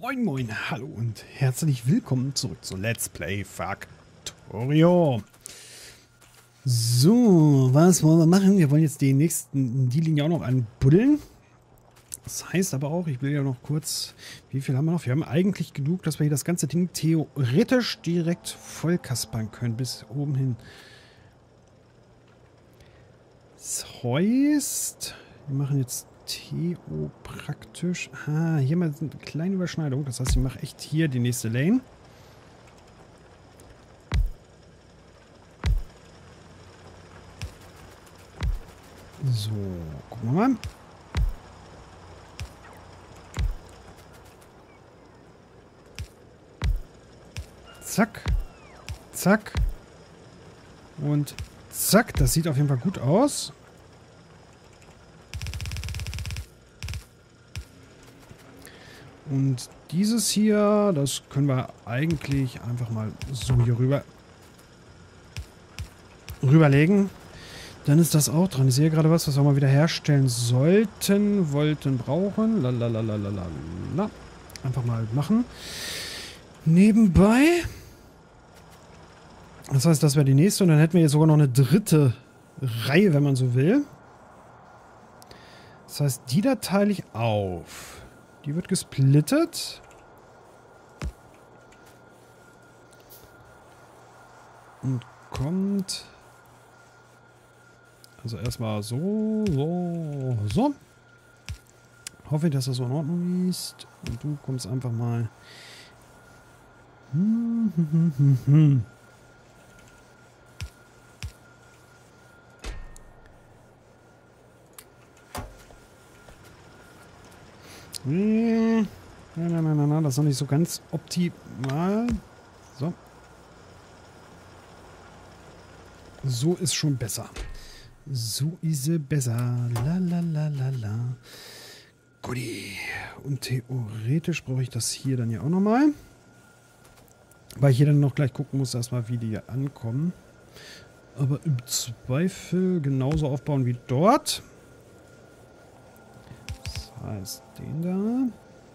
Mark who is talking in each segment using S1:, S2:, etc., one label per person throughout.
S1: Moin Moin, hallo und herzlich willkommen zurück zu Let's Play Factorio. So, was wollen wir machen? Wir wollen jetzt die Linie auch noch anbuddeln. Das heißt aber auch, ich will ja noch kurz, wie viel haben wir noch? Wir haben eigentlich genug, dass wir hier das ganze Ding theoretisch direkt voll kaspern können, bis oben hin. Das heißt, wir machen jetzt Theo praktisch. Ah, hier mal eine kleine Überschneidung. Das heißt, ich mache echt hier die nächste Lane. So, gucken wir mal. Zack. Zack. Und zack. Das sieht auf jeden Fall gut aus. Und dieses hier, das können wir eigentlich einfach mal so hier rüberlegen. Dann ist das auch dran. Ich sehe gerade was wir mal wieder herstellen wollten, brauchen. Lalalala. Einfach mal machen. Nebenbei. Das heißt, das wäre die nächste. Und dann hätten wir jetzt sogar noch eine dritte Reihe, wenn man so will. Das heißt, die da teile ich auf. Die wird gesplittet. Und kommt... Also erstmal so. Hoffe ich, dass das so in Ordnung ist. Und du kommst einfach mal... Na, das ist noch nicht so ganz optimal. So. So ist schon besser. So ist es besser. Lalalala. Guti. Und theoretisch brauche ich das hier dann ja auch nochmal. Weil ich hier dann noch gleich gucken muss, erstmal, wie die hier ankommen. Aber im Zweifel genauso aufbauen wie dort. Das heißt, den da.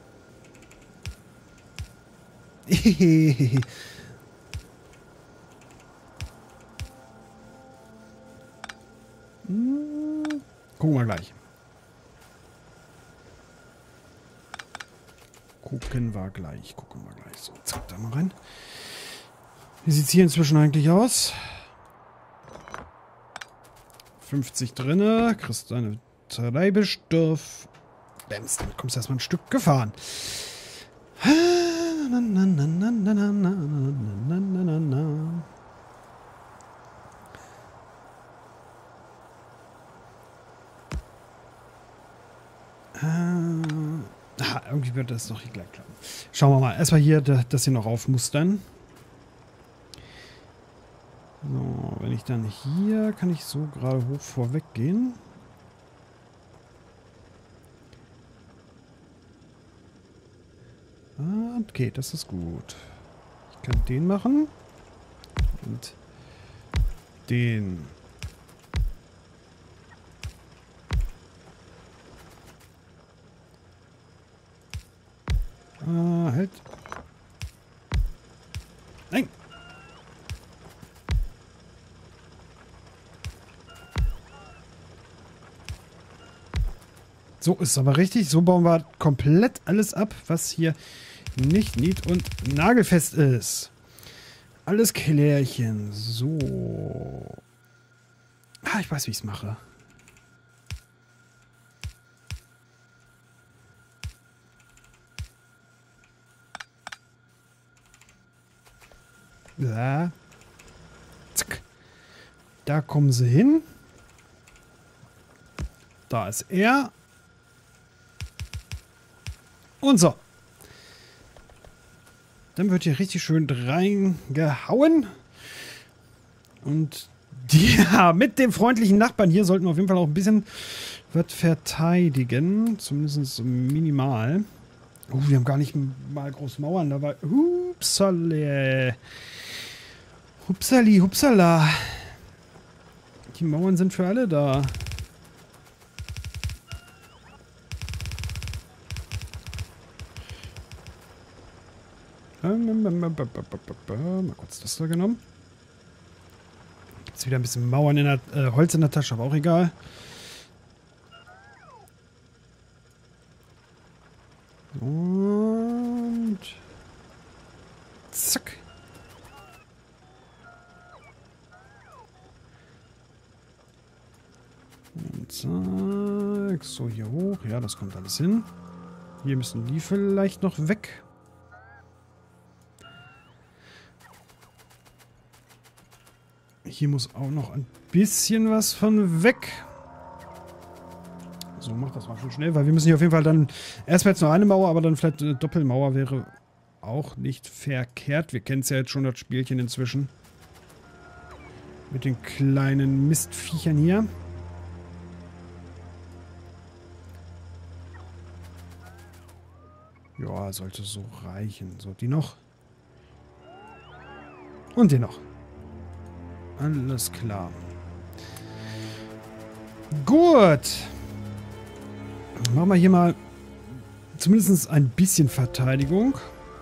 S1: Gucken wir gleich. Gucken wir gleich. So, zack, da mal rein. Wie sieht es hier inzwischen eigentlich aus? 50 drinne. Kriegst deine Treibstoff. Bams, damit kommst du erstmal ein Stück gefahren. Irgendwie wird das noch hier gleich klappen. Schauen wir mal. Erstmal hier das hier noch aufmustern. So, wenn ich dann hier, kann ich so gerade hoch vorweg gehen. Okay, das ist gut. Ich kann den machen. Und den. Halt. Nein. So ist es aber richtig. So bauen wir komplett alles ab, was hier nicht nied- und nagelfest ist. Alles klärchen. So. Ah, ich weiß, wie ich es mache. Da. Zack. Da kommen sie hin. Da ist er. Und so. Dann wird hier richtig schön reingehauen. Und ja, mit dem freundlichen Nachbarn hier sollten wir auf jeden Fall auch ein bisschen was verteidigen. Zumindest minimal. Oh, wir haben gar nicht mal groß Mauern dabei. Hupsale. Hupsala. Die Mauern sind für alle da. Mal kurz das da genommen. Jetzt wieder ein bisschen Mauern in der, Holz in der Tasche, aber auch egal. Und zack. Und zack. So, hier hoch. Ja, das kommt alles hin. Hier müssen die vielleicht noch weg. Hier muss auch noch ein bisschen was von weg. So, mach das mal schon schnell, weil wir müssen hier auf jeden Fall dann... Erstmal jetzt nur eine Mauer, aber dann vielleicht eine Doppelmauer wäre auch nicht verkehrt. Wir kennen es ja jetzt schon, das Spielchen inzwischen. Mit den kleinen Mistviechern hier. Ja, sollte so reichen. So, die noch. Und den noch. Alles klar. Gut. Machen wir hier mal zumindest ein bisschen Verteidigung.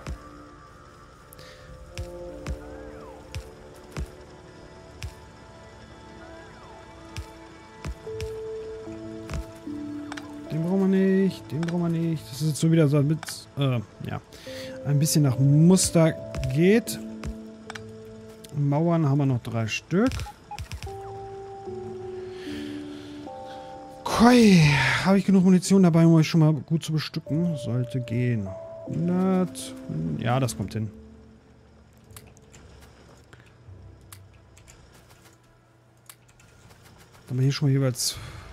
S1: Den brauchen wir nicht, den brauchen wir nicht. Das ist jetzt so wieder so mit, ja, ein bisschen nach Muster geht. Mauern haben wir noch 3 Stück. Okay, habe ich genug Munition dabei, um euch schon mal gut zu bestücken? Sollte gehen. 100. Ja, das kommt hin. Dann haben wir hier schon mal jeweils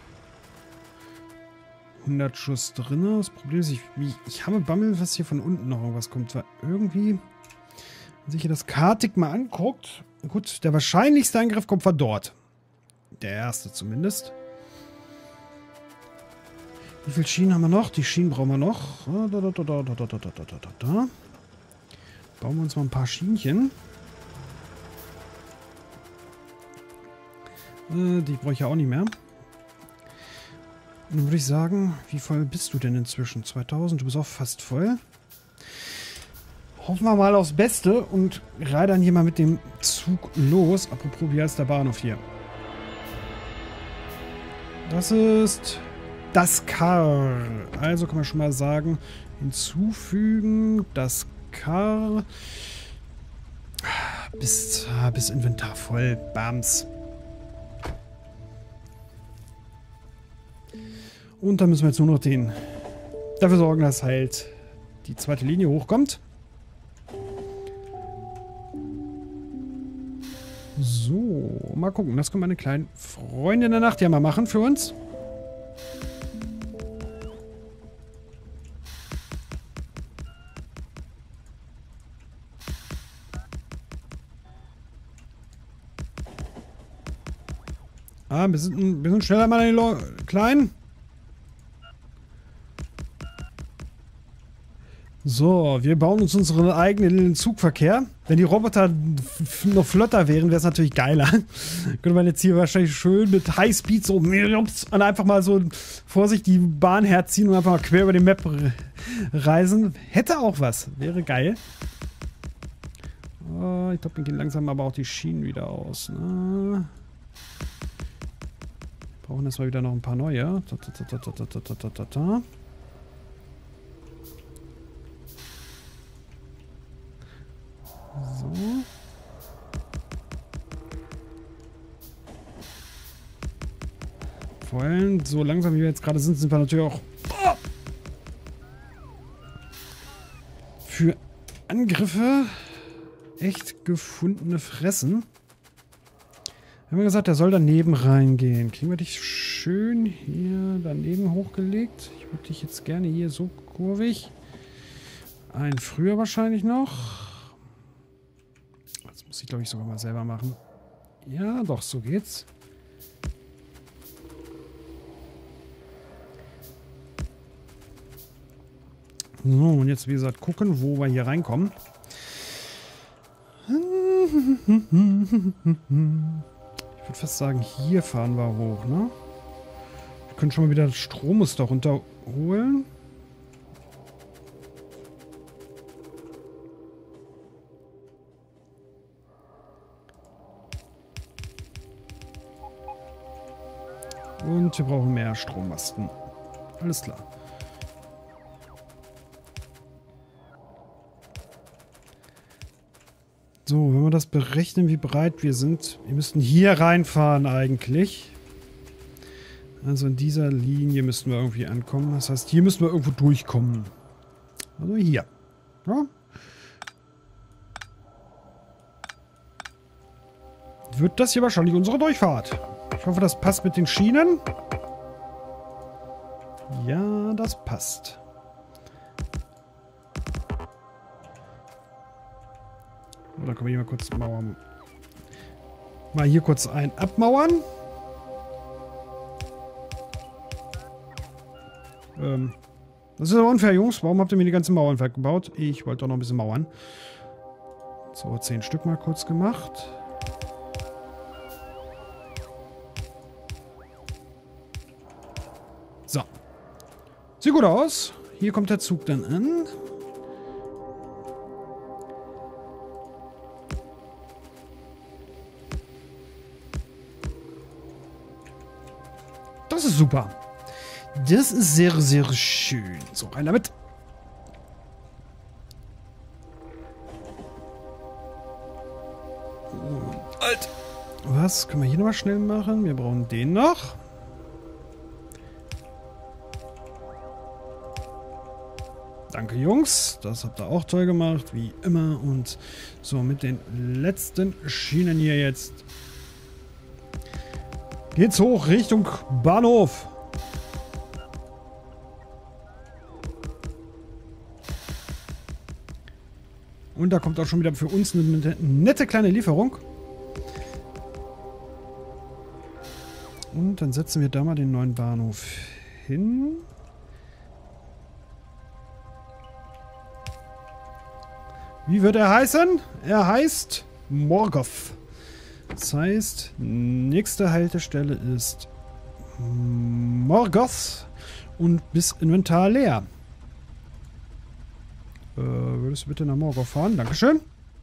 S1: 100 Schuss drin. Das Problem ist, ich habe Bammel, was hier von unten noch irgendwas kommt. Weil irgendwie, wenn sich hier das Kartig mal anguckt, gut, der wahrscheinlichste Angriff kommt von dort. Der erste zumindest. Wie viele Schienen haben wir noch? Die Schienen brauchen wir noch. Da. Bauen wir uns mal ein paar Schienchen. Die brauche ich ja auch nicht mehr. Dann würde ich sagen, wie voll bist du denn inzwischen? 2000, du bist auch fast voll. Hoffen wir mal aufs Beste und reitern hier mal mit dem Zug los. Apropos, wie heißt der Bahnhof hier? Das ist das Kar. Also kann man schon mal sagen, hinzufügen, das Kar. Bis Inventar voll. Bams. Und dann müssen wir jetzt nur noch dafür sorgen, dass halt die zweite Linie hochkommt. So, mal gucken. Das können meine kleinen Freunde in der Nacht ja mal machen für uns. Ah, wir sind ein bisschen schneller, meine Kleinen. So, wir bauen uns unseren eigenen Zugverkehr. Wenn die Roboter noch flotter wären, wäre es natürlich geiler. Könnte man jetzt hier wahrscheinlich schön mit Highspeed so und einfach mal so vor sich die Bahn herziehen und einfach mal quer über die Map reisen. Hätte auch was. Wäre geil. Oh, ich glaube, wir gehen langsam aber auch die Schienen wieder aus. Ne? Wir brauchen erstmal wieder noch ein paar neue. So. Vor allem, so langsam wie wir jetzt gerade sind wir natürlich auch für Angriffe echt gefundene Fressen. Wir haben gesagt, der soll daneben reingehen. Kriegen wir dich schön hier daneben hochgelegt? Ich würde dich jetzt gerne hier so kurvig. Ein früher wahrscheinlich noch. Das muss ich, glaube ich, sogar mal selber machen. Ja, doch, so geht's. So, und jetzt, wie gesagt, gucken, wo wir hier reinkommen. Ich würde fast sagen, hier fahren wir hoch, ne? Wir können schon mal wieder das Strommuster runterholen. Und wir brauchen mehr Strommasten. Alles klar. So, wenn wir das berechnen, wie breit wir sind. Wir müssten hier reinfahren eigentlich. Also in dieser Linie müssten wir irgendwie ankommen. Das heißt, hier müssen wir irgendwo durchkommen. Also hier. Ja. Wird das hier wahrscheinlich unsere Durchfahrt. Ich hoffe, das passt mit den Schienen. Ja, das passt. Oder können wir hier mal kurz mauern. Mal hier kurz ein abmauern. Das ist aber unfair, Jungs. Warum habt ihr mir die ganzen Mauern weggebaut? Ich wollte doch noch ein bisschen mauern. So, 10 Stück mal kurz gemacht. So. Sieht gut aus. Hier kommt der Zug dann an. Das ist super. Das ist sehr, sehr schön. So, rein damit. Alt. Was können wir hier nochmal schnell machen? Wir brauchen den noch. Danke, Jungs. Das habt ihr auch toll gemacht, wie immer. Und so, mit den letzten Schienen hier jetzt geht's hoch Richtung Bahnhof. Und da kommt auch schon wieder für uns eine nette kleine Lieferung. Und dann setzen wir da mal den neuen Bahnhof hin. Wie wird er heißen? Er heißt Morgoth. Das heißt, nächste Haltestelle ist Morgoth und bis Inventar leer. Würdest du bitte nach Morgoth fahren? Dankeschön.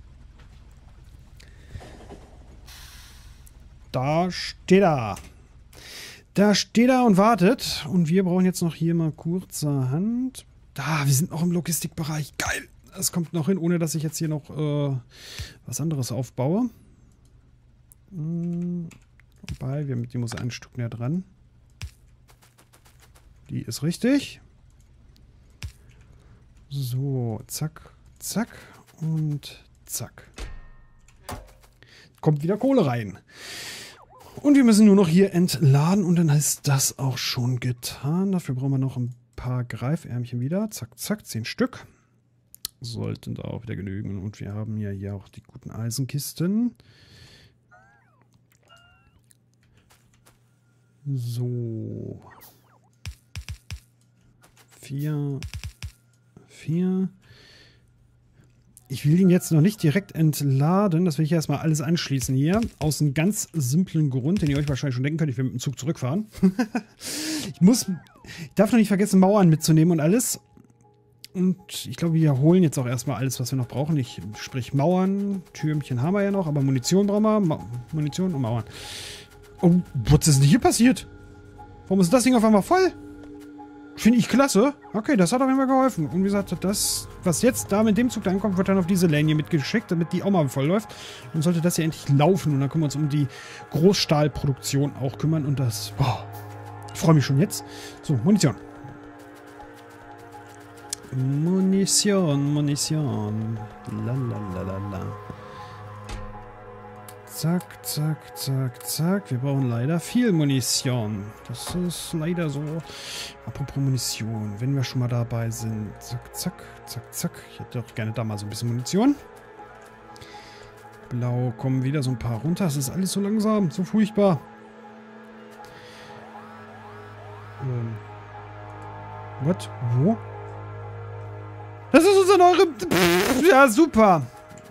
S1: Da steht er. Da steht er und wartet. Und wir brauchen jetzt noch hier mal kurzerhand. Da, wir sind noch im Logistikbereich. Geil. Das kommt noch hin, ohne dass ich jetzt hier noch was anderes aufbaue. Wobei, die muss ein Stück näher dran. Die ist richtig. So, zack, zack und zack. Kommt wieder Kohle rein. Und wir müssen nur noch hier entladen und dann ist das auch schon getan. Dafür brauchen wir noch ein paar Greifärmchen wieder. Zack, zack, 10 Stück. Sollten da auch wieder genügen. Und wir haben ja hier auch die guten Eisenkisten. So. 4. Ich will ihn jetzt noch nicht direkt entladen. Das will ich erstmal alles anschließen hier. Aus einem ganz simplen Grund, den ihr euch wahrscheinlich schon denken könnt. Ich will mit dem Zug zurückfahren. Ich darf noch nicht vergessen, Mauern mitzunehmen und alles. Und ich glaube, wir holen jetzt auch erstmal alles, was wir noch brauchen. Sprich Mauern, Türmchen haben wir ja noch, aber Munition brauchen wir. Munition und Mauern. Oh, was ist denn hier passiert? Warum ist das Ding auf einmal voll? Finde ich klasse. Okay, das hat auf jeden Fall geholfen. Und wie gesagt, das, was jetzt da mit dem Zug da ankommt, wird dann auf diese Lane hier mitgeschickt, damit die auch mal voll läuft. Dann sollte das hier endlich laufen. Und dann können wir uns um die Großstahlproduktion auch kümmern. Und das, boah, ich freue mich schon jetzt. So, Munition. Munition. Lalalala. Zack, zack, zack, zack. Wir brauchen leider viel Munition. Das ist leider so. Apropos Munition, wenn wir schon mal dabei sind. Zack, zack, zack, zack. Ich hätte doch gerne da mal so ein bisschen Munition. Blau kommen wieder so ein paar runter. Das ist alles so langsam, so furchtbar. Was? Wo? Das ist unser neuer... Ja, super.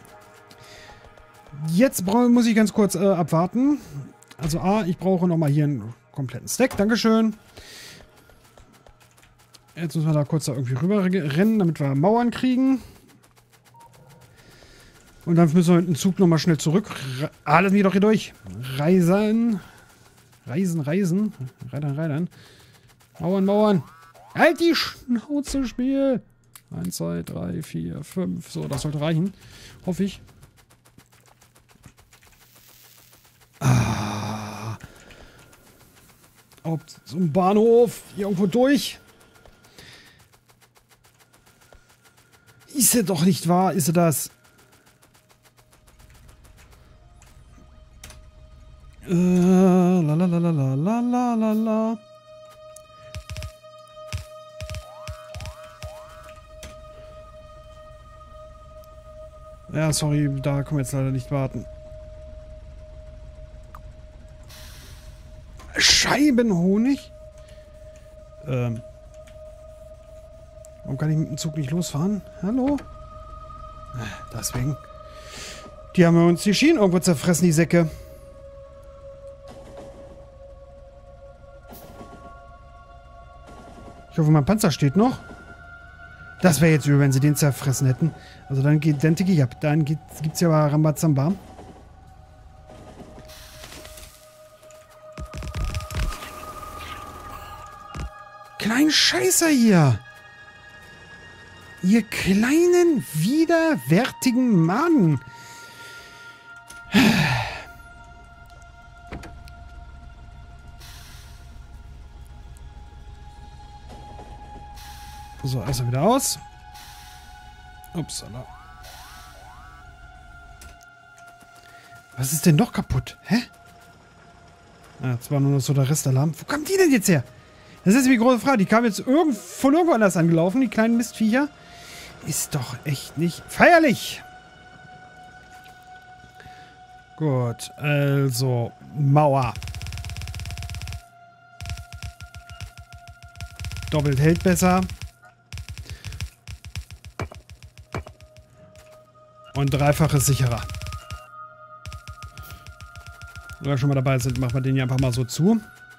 S1: Jetzt muss ich ganz kurz abwarten. Also A, ich brauche nochmal hier einen kompletten Stack. Dankeschön. Jetzt müssen wir da kurz irgendwie rüber rennen, damit wir Mauern kriegen. Und dann müssen wir mit dem Zug nochmal schnell zurück. Lassen wir doch hier durch. Reisen. Reisen, reisen. Reitern, reitern. Mauern, Mauern. Halt die Schnauze, Spiel. 1, 2, 3, 4, 5. So, das sollte reichen. Hoffe ich. Ah. Auf so einem Bahnhof. Hier irgendwo durch. Ist er doch nicht wahr? Ist er das? La la la la la la la la. Ja, sorry, da können wir jetzt leider nicht warten. Scheibenhonig? Warum kann ich mit dem Zug nicht losfahren? Hallo? Deswegen. Die haben uns die Schienen irgendwo zerfressen, die Säcke. Ich hoffe, mein Panzer steht noch. Das wäre jetzt übel, wenn sie den zerfressen hätten. Also dann denke ich ab. Dann gibt's ja aber Rambazamba. Kleinen Scheißer hier. Ihr kleinen, widerwärtigen Mann. So, erstmal wieder aus. Upsala. Was ist denn noch kaputt? Hä? Ah, jetzt war nur noch so der Restalarm. Wo kommen die denn jetzt her? Das ist die große Frage. Die kamen jetzt von irgendwo anders angelaufen, die kleinen Mistviecher. Ist doch echt nicht feierlich. Gut, also Mauer. Doppelt hält besser. Und dreifach ist sicherer. Wenn wir schon mal dabei sind, machen wir den hier einfach mal so zu.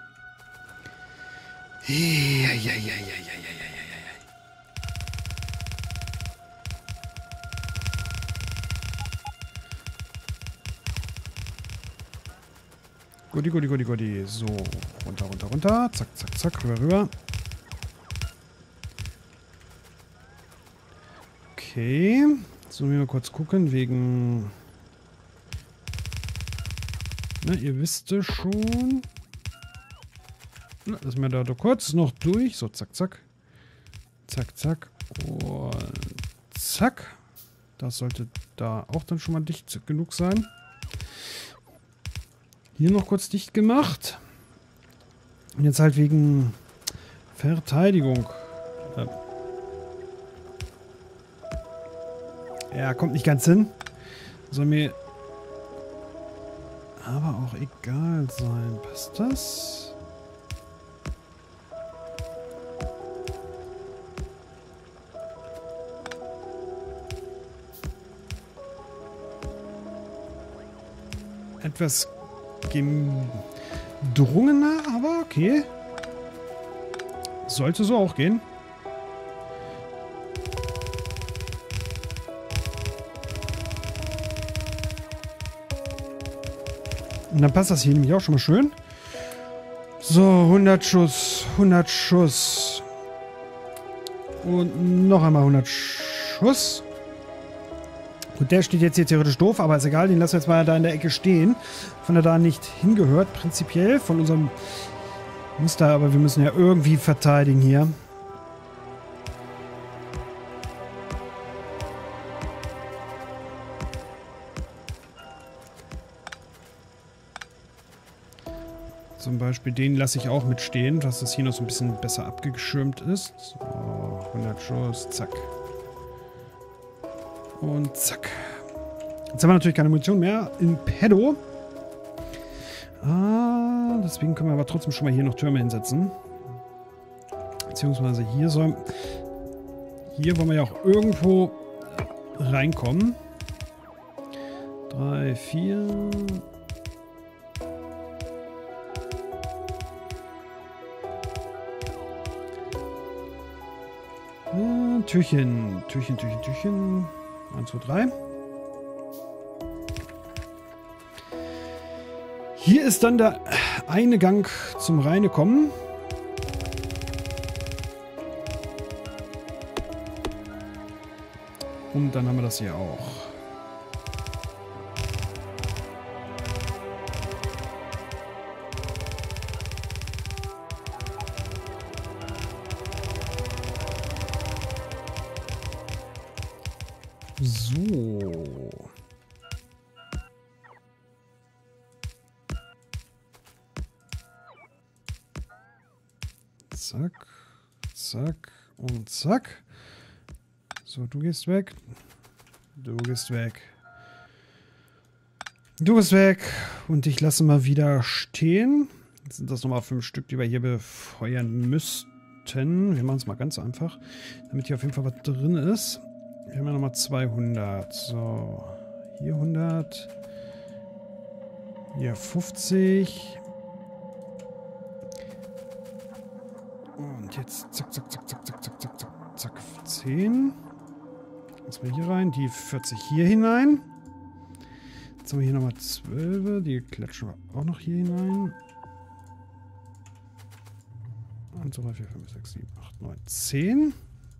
S1: Guti, guti, guti, guti. So, runter, runter, runter. Zack, zack, zack, rüber, rüber. Okay. So, wir mal kurz gucken, wegen... Na, ihr wisst es schon. Na, lassen wir da kurz noch durch. So, zack, zack. Zack, zack. Und zack. Das sollte da auch dann schon mal dicht genug sein. Hier noch kurz dicht gemacht. Und jetzt halt wegen Verteidigung. Ja, kommt nicht ganz hin. Soll mir aber auch egal sein. Passt das? Etwas gedrungener, aber okay. Sollte so auch gehen. Und dann passt das hier nämlich auch schon mal schön. So, 100 Schuss. 100 Schuss. Und noch einmal 100 Schuss. Gut, der steht jetzt hier theoretisch doof, aber ist egal. Den lassen wir jetzt mal da in der Ecke stehen. Wenn er da nicht hingehört, prinzipiell von unserem Muster. Aber wir müssen ja irgendwie verteidigen hier. Zum Beispiel den lasse ich auch mitstehen, dass das hier noch so ein bisschen besser abgeschirmt ist. So, 100 Schuss, zack. Und zack. Jetzt haben wir natürlich keine Munition mehr in Pedo. Deswegen können wir aber trotzdem schon mal hier noch Türme hinsetzen. Beziehungsweise hier sollen... Hier wollen wir ja auch irgendwo reinkommen. 3, 4... Türchen. Türchen, Türchen, Türchen. 1, 2, 3. Hier ist dann der eine Gang zum Reinkommen. Und dann haben wir das hier auch. So. Zack, zack und zack. So, du gehst weg. Du gehst weg. Du bist weg. Und ich lasse mal wieder stehen. Jetzt sind das nochmal 5 Stück, die wir hier befeuern müssten. Wir machen es mal ganz einfach, damit hier auf jeden Fall was drin ist. Wir haben ja nochmal 200. So, hier 100. Hier 50. Und jetzt zack, zack, zack, zack, zack, zack, zack, zack, zack, 10. Lassen wir hier rein, die 40 hier hinein. Jetzt haben wir hier nochmal 12, die klatschen wir auch noch hier hinein. 1, 2, 3, 4, 5, 6, 7, 8, 9, 10.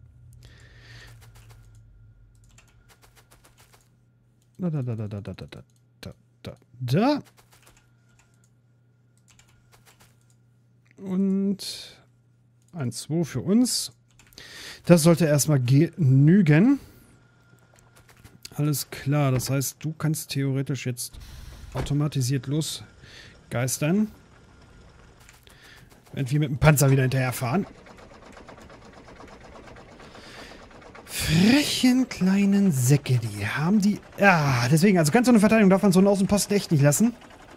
S1: Da. Und 1, 2 für uns. Das sollte erstmal genügen. Alles klar, das heißt, du kannst theoretisch jetzt automatisiert losgeistern. Während wir mit dem Panzer wieder hinterherfahren. Frechen kleinen Säcke, die haben die... Ja, deswegen, also ganz so eine Verteidigung darf man so einen Außenposten echt nicht lassen.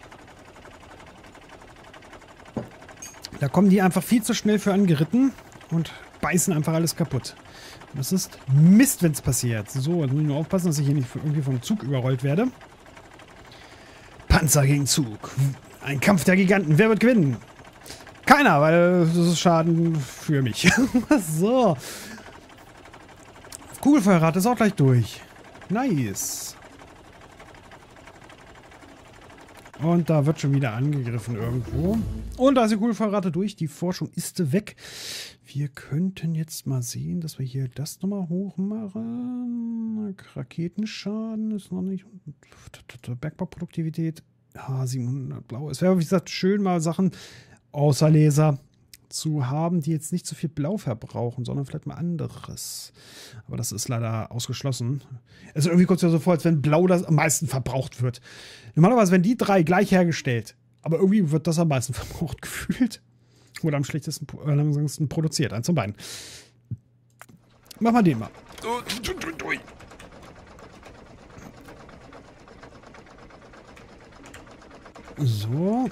S1: Da kommen die einfach viel zu schnell für angeritten und beißen einfach alles kaputt. Das ist Mist, wenn es passiert. So, jetzt muss ich nur aufpassen, dass ich hier nicht irgendwie vom Zug überrollt werde. Panzer gegen Zug. Ein Kampf der Giganten. Wer wird gewinnen? Keiner, weil das ist Schaden für mich. So. Kugelfeuerrad ist auch gleich durch. Nice. Und da wird schon wieder angegriffen irgendwo. Und da ist die Kugelfeuerrate durch. Die Forschung ist weg. Wir könnten jetzt mal sehen, dass wir hier das nochmal hochmachen. Raketenschaden ist noch nicht. Bergbauproduktivität. 700 blau. Es wäre, wie gesagt, schön mal Sachen außer Laser zu haben, die jetzt nicht so viel Blau verbrauchen, sondern vielleicht mal anderes. Aber das ist leider ausgeschlossen. Also irgendwie kommt es ja so vor, als wenn Blau das am meisten verbraucht wird. Normalerweise werden die 3 gleich hergestellt. Aber irgendwie wird das am meisten verbraucht gefühlt. Oder am schlechtesten, langsamsten produziert. Eins von beiden. Mach mal den mal. So.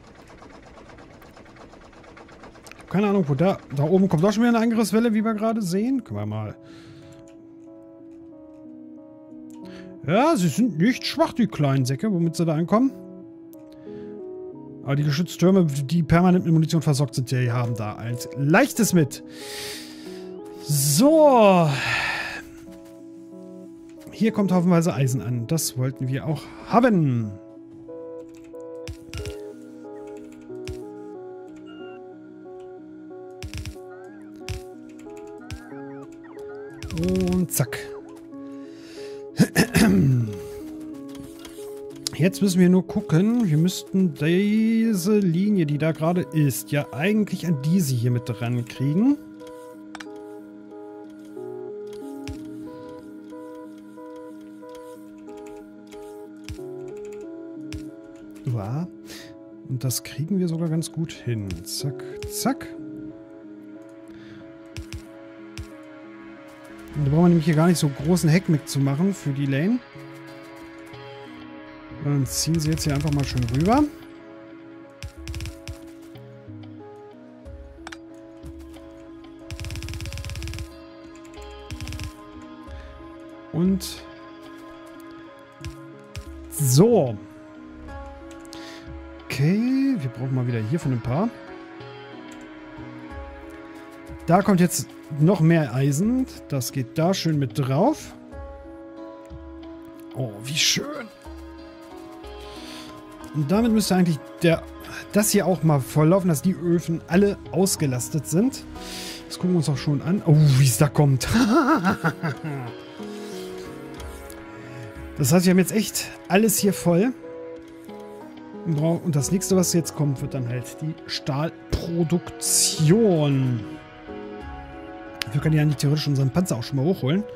S1: Keine Ahnung, wo da oben kommt auch schon wieder eine Angriffswelle, wie wir gerade sehen. Können wir mal. Ja, sie sind nicht schwach, die kleinen Säcke, womit sie da ankommen. Aber die Geschütztürme, die permanent mit Munition versorgt sind, die haben da ein leichtes mit. So. Hier kommt haufenweise Eisen an. Das wollten wir auch haben. Und zack. Jetzt müssen wir nur gucken. Wir müssten diese Linie, die da gerade ist, ja eigentlich an diese hier mit dran kriegen. Ja. Und das kriegen wir sogar ganz gut hin. Zack, zack. Und da brauchen wir nämlich hier gar nicht so großen Heckmeck zu machen für die Lane. Dann ziehen sie jetzt hier einfach mal schön rüber. Und so. Okay, wir brauchen mal wieder hier von ein paar. Da kommt jetzt noch mehr Eisen. Das geht da schön mit drauf. Oh, wie schön. Und damit müsste eigentlich das hier auch mal volllaufen, dass die Öfen alle ausgelastet sind. Das gucken wir uns auch schon an. Oh, wie es da kommt. Das heißt, wir haben jetzt echt alles hier voll. Und das nächste, was jetzt kommt, wird dann halt die Stahlproduktion. Wir können ja nicht theoretisch unseren Panzer auch schon mal hochholen.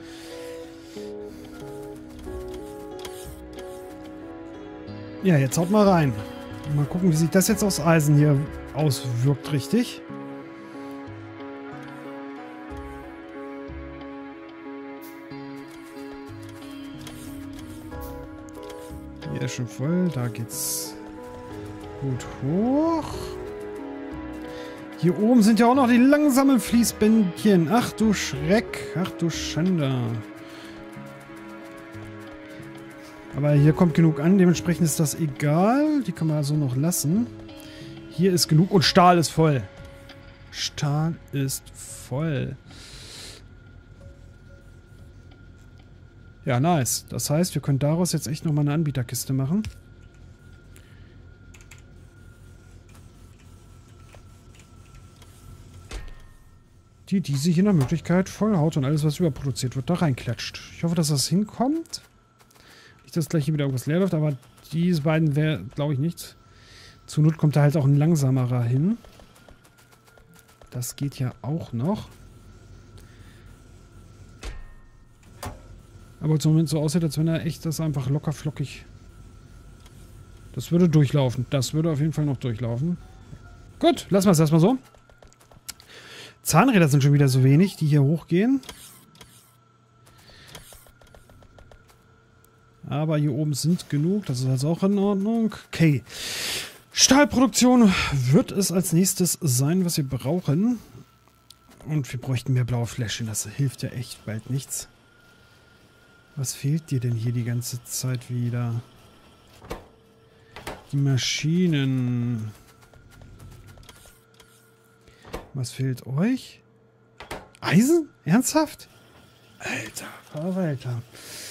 S1: Ja, jetzt haut mal rein. Mal gucken, wie sich das jetzt aus Eisen hier auswirkt, richtig. Hier ist schon voll. Da geht's gut hoch. Hier oben sind ja auch noch die langsamen Fließbändchen. Ach du Schreck. Ach du Schande. Aber hier kommt genug an. Dementsprechend ist das egal. Die können wir also noch lassen. Hier ist genug. Und Stahl ist voll. Stahl ist voll. Ja, nice. Das heißt, wir können daraus jetzt echt nochmal eine Anbieterkiste machen. Die diese hier nach Möglichkeit vollhaut und alles, was überproduziert wird, da reinklatscht. Ich hoffe, dass das hinkommt. Nicht, dass gleich hier wieder irgendwas leer läuft, aber diese beiden wäre, glaube ich, nichts. Zur Not kommt da halt auch ein langsamerer hin. Das geht ja auch noch. Aber zum Moment so aussieht, als wenn er echt das einfach locker flockig... Das würde durchlaufen. Das würde auf jeden Fall noch durchlaufen. Gut, lassen wir es erstmal so. Zahnräder sind schon wieder so wenig, die hier hochgehen. Aber hier oben sind genug. Das ist also auch in Ordnung. Okay. Stahlproduktion wird es als nächstes sein, was wir brauchen. Und wir bräuchten mehr blaue Fläschchen. Das hilft ja echt bald nichts. Was fehlt dir denn hier die ganze Zeit wieder? Die Maschinen. Was fehlt euch? Eisen? Ernsthaft? Alter, Alter.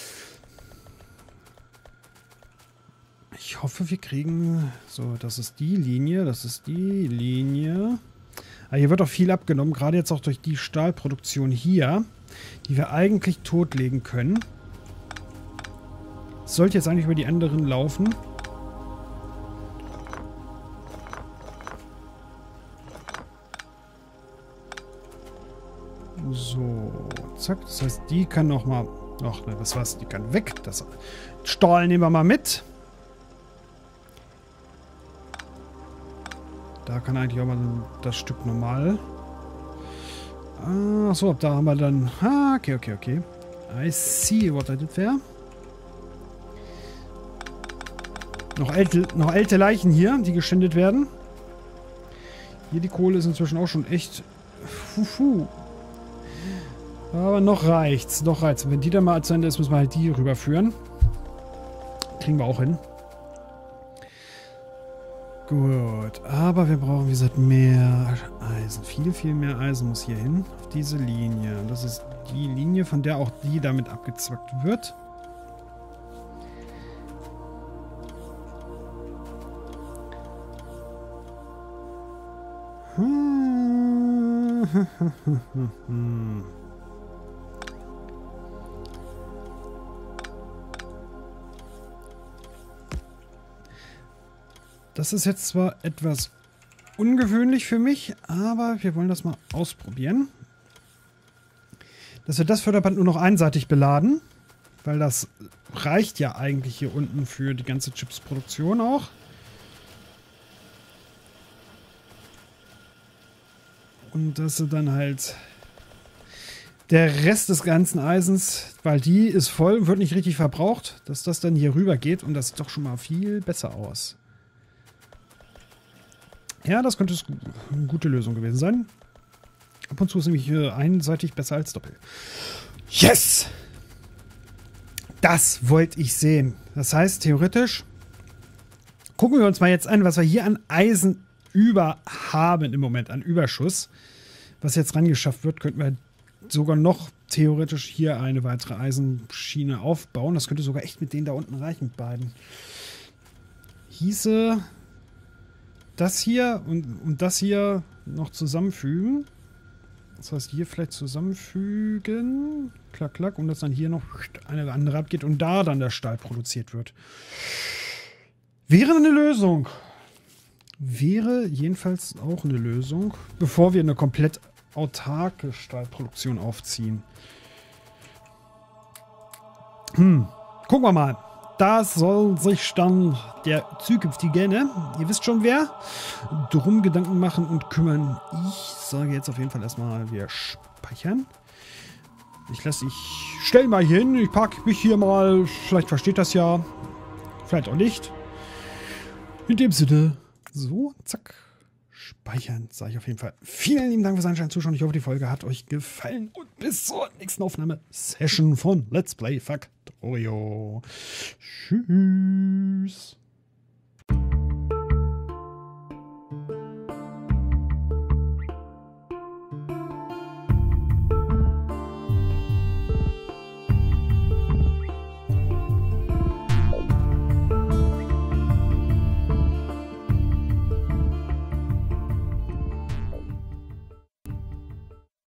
S1: Ich hoffe, wir kriegen... So, das ist die Linie. Das ist die Linie. Aber hier wird auch viel abgenommen. Gerade jetzt auch durch die Stahlproduktion hier. Die wir eigentlich totlegen können. Das sollte jetzt eigentlich über die anderen laufen. So, zack. Das heißt, die kann nochmal... Ach, ne, was war's? Die kann weg. Das Stahl nehmen wir mal mit. Da kann eigentlich auch mal das Stück normal. Achso, da haben wir dann... Ah, okay. I see what I did there. Noch alte Leichen hier, die geschändet werden. Hier die Kohle ist inzwischen auch schon echt... Aber noch reicht's. Noch reicht's. Und wenn die dann mal zu Ende ist, müssen wir halt die rüberführen. Kriegen wir auch hin. Gut. Aber wir brauchen, wie gesagt, mehr Eisen. Viel mehr Eisen muss hier hin. Auf diese Linie. Und das ist die Linie, von der auch die damit abgezwackt wird. Das ist jetzt zwar etwas ungewöhnlich für mich, aber wir wollen das mal ausprobieren. Dass wir das Förderband nur noch einseitig beladen, weil das reicht ja eigentlich hier unten für die ganze Chipsproduktion auch. Und dass sie dann halt der Rest des ganzen Eisens, weil die ist voll, wird nicht richtig verbraucht, dass das dann hier rüber geht und das sieht doch schon mal viel besser aus. Ja, das könnte eine gute Lösung gewesen sein. Ab und zu ist nämlich einseitig besser als doppelt. Yes! Das wollte ich sehen. Das heißt, theoretisch gucken wir uns mal jetzt an, was wir hier an Eisen über haben im Moment, an Überschuss. Was jetzt rangeschafft wird, könnten wir sogar noch theoretisch hier eine weitere Eisenschiene aufbauen. Das könnte sogar echt mit denen da unten reichen, mit beiden. hieße das hier und das hier noch zusammenfügen. Das heißt, hier vielleicht zusammenfügen. Klack, klack. Und dass dann hier noch eine andere abgeht und da dann der Stahl produziert wird. Wäre eine Lösung. Wäre jedenfalls auch eine Lösung, bevor wir eine komplett autarke Stahlproduktion aufziehen. Gucken wir mal. Da soll sich dann der zukünftige, ne? Ihr wisst schon wer, drum Gedanken machen und kümmern. Ich sage jetzt auf jeden Fall erstmal, wir speichern. Ich stell mal hier hin, ich packe mich hier mal, vielleicht versteht das ja, vielleicht auch nicht. In dem Sinne, so, zack, speichern, sage ich auf jeden Fall. Vielen lieben Dank fürs Einschalten, Zuschauen. Ich hoffe, die Folge hat euch gefallen und bis zur nächsten Aufnahme-Session von Let's Play Factorio. Tschüss.